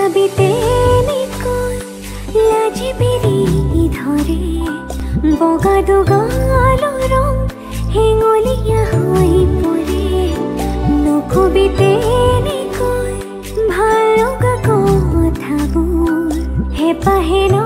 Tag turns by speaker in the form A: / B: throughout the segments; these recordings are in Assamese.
A: ভাবিতে নিকল লাজি বেৰি ধৰে বগা দুগাল ৰং হেঙলীয়া হৈ পৰে নকবিতে নিকল ভাল লগা কথাবোৰ হেঁপাহে ন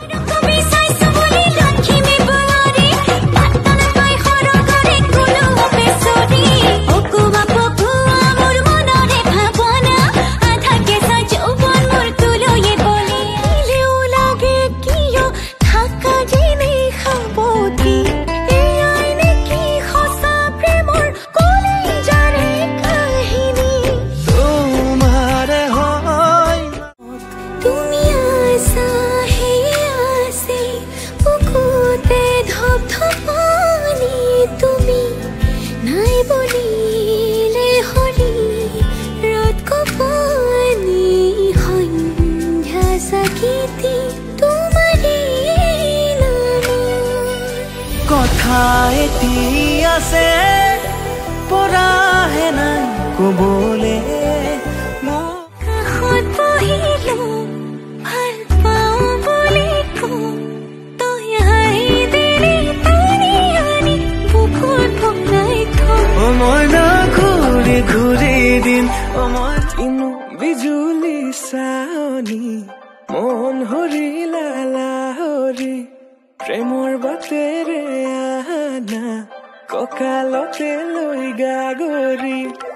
B: কথা এটি আছে পৰাহে নাই কবলে
A: কাষত বহিলো ভাল পাওঁ বুলি কওঁ তই আহি দিলি টানি আনি বুকুত ভৰাই থওঁ
B: মই না ঘূৰি ঘূৰি দিন মই ইনো বিজুলি চাৱনি মন হৰিলা লাহৰি প্ৰেমৰ বাটেৰে আনা কঁকালতে লৈ গাগৰি